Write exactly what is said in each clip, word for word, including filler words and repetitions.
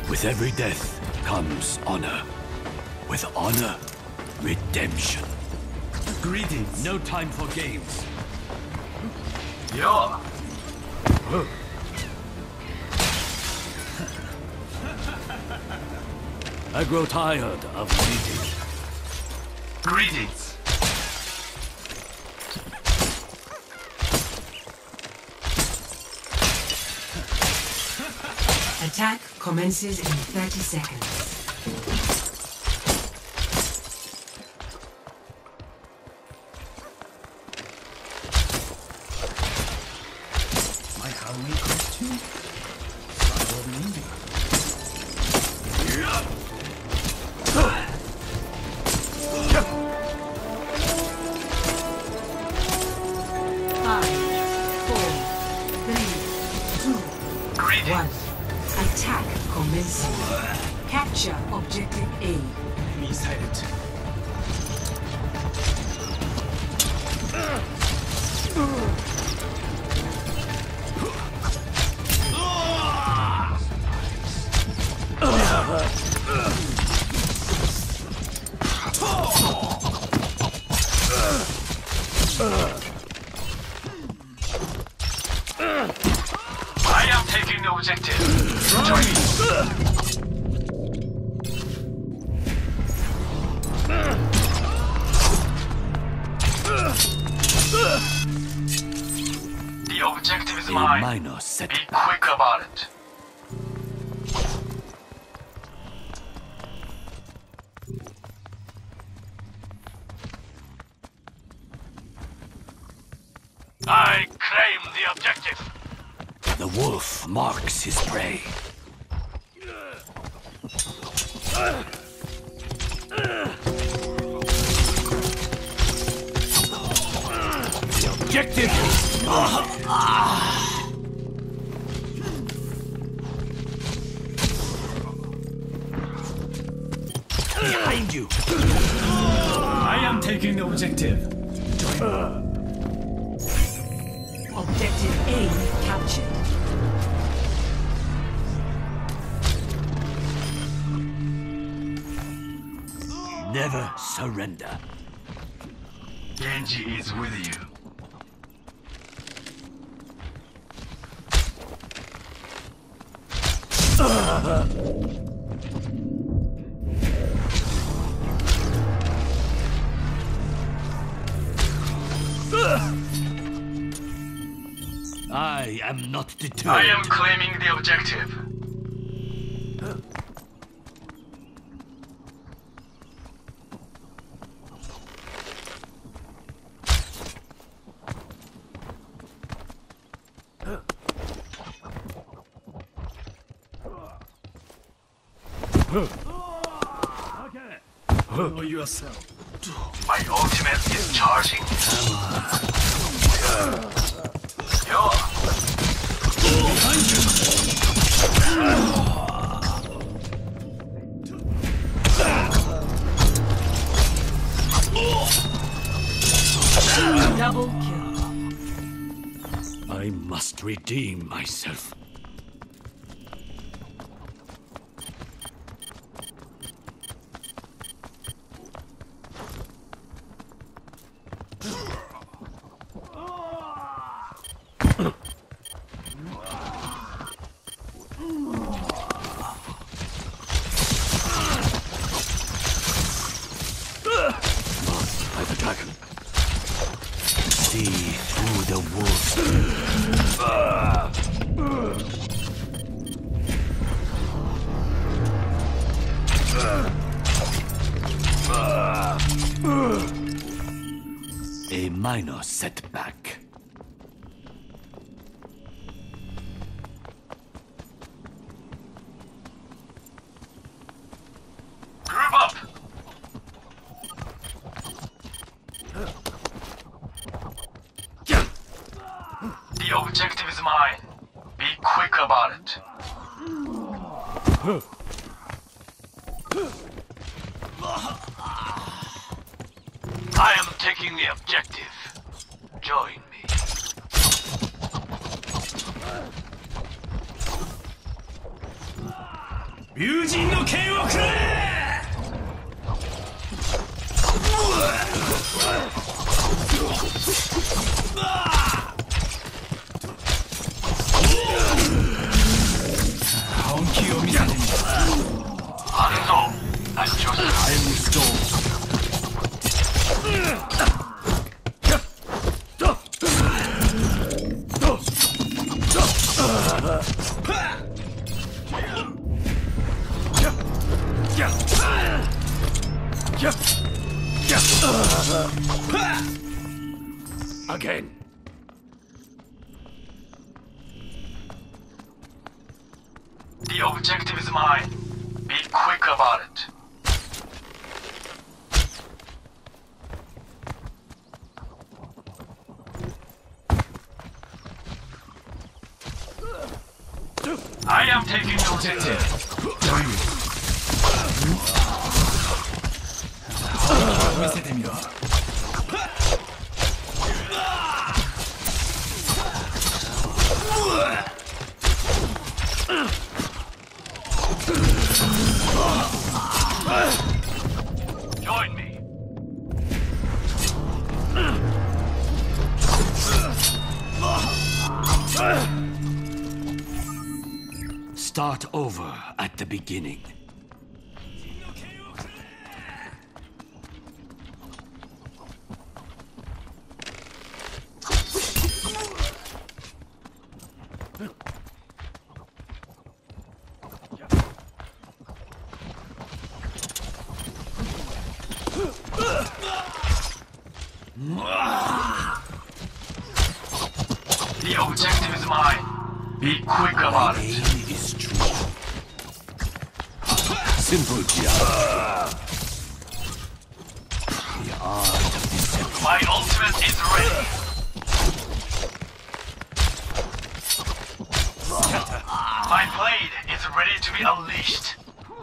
With every death comes honor. With honor, redemption. Greetings. No time for games. Yeah. I grow tired of waiting. Greetings. Attack commences in thirty seconds. My Halloween costume? Style of India. Five, four, three, two, one. Attack commencing. Capture objective A. Enemy sighted. I am taking the objective. Join me. The objective is A mine. minor Be setback. quick about it. I claim the objective. The wolf marks his prey. The objective is behind you. I am taking the objective. Objective A captured. Never surrender. Genji is with you. I am not deterred. I am claiming the objective. Cover yourself. My ultimate is charging. Yo. Double kill. I must redeem myself. By the dragon. See through the wolves. A minor setback. Group up. The objective is mine. Be quick about it. I am taking the objective. Join me. 友人の剣をくれ。本気を見せてみろ。 反応発症する。 I am restored. Again. The objective is mine. Be quick about it. I am taking the objective. 見せてみろ。 Join me. Start over at the beginning. The objective is mine. Be quick about it. Aim is true. Simple job. The art of deception. My ultimate is ready. My blade is ready to be unleashed.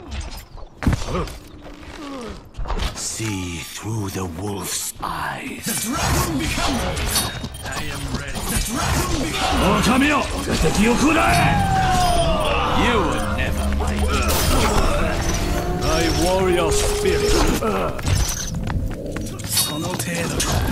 See through the wolf's eyes. The dragon becomes. I am ready. The dragon becomes. 狼よ、敵を食らえ You were never my My warrior spirit. その程度か。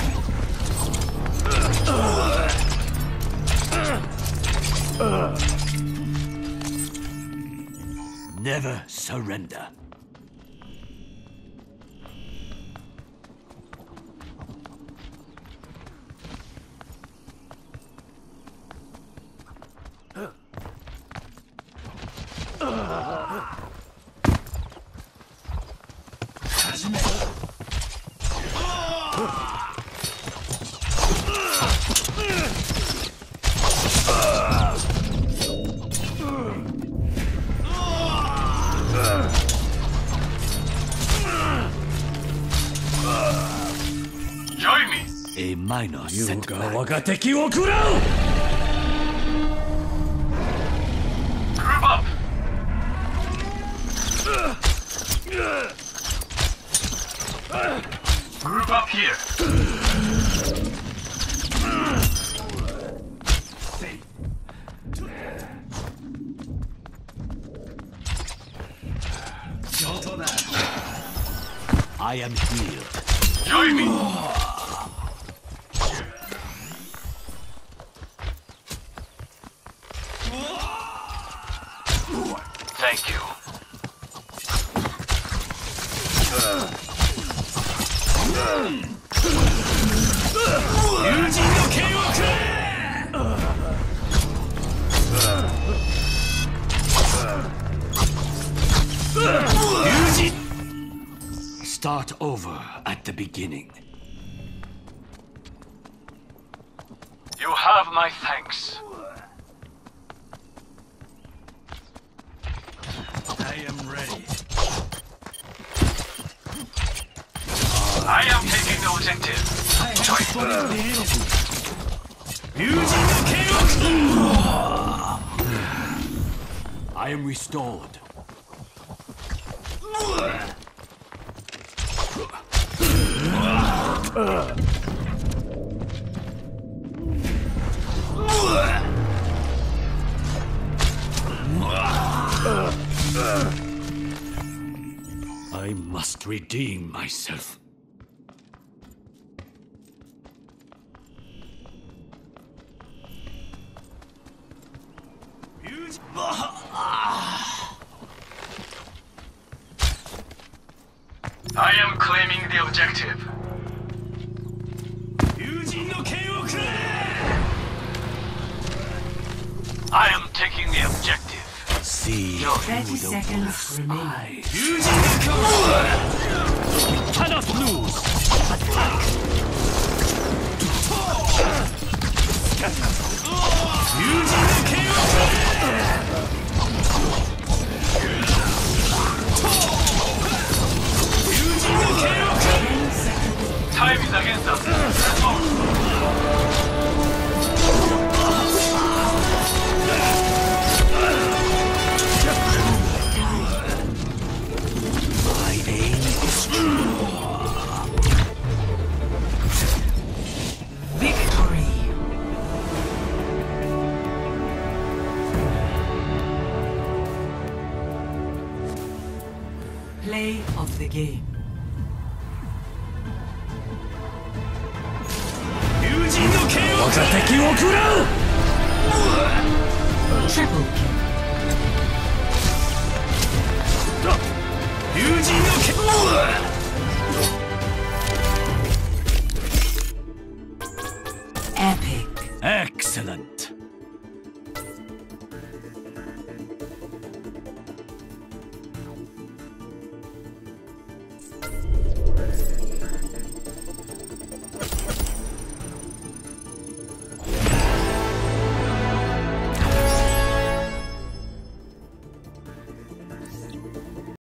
Never surrender. Join me. A minor 優 setback. が我が敵を食らう。 Group up. Group up here. I am healed. Join me. Thank you. Start over at the beginning. You have my thanks. I am ready. I am taking the objective. Join me. I am restored. I must redeem myself. I am claiming the objective. I am taking the objective. See thirty seconds remaining. we cannot lose. Time is against us. Let's go. My aim is true. Victory. Play of the game. Triple kill.